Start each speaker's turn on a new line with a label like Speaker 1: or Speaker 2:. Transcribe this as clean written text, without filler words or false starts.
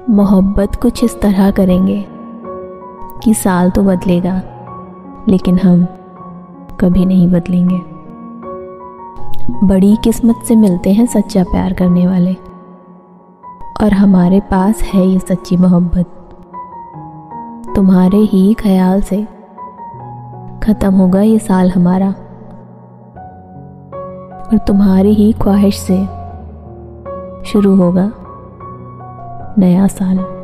Speaker 1: मोहब्बत कुछ इस तरह करेंगे कि साल तो बदलेगा लेकिन हम कभी नहीं बदलेंगे। बड़ी किस्मत से मिलते हैं सच्चा प्यार करने वाले, और हमारे पास है ये सच्ची मोहब्बत। तुम्हारे ही ख्याल से ख़त्म होगा ये साल हमारा, और तुम्हारी ही ख्वाहिश से शुरू होगा नया साल।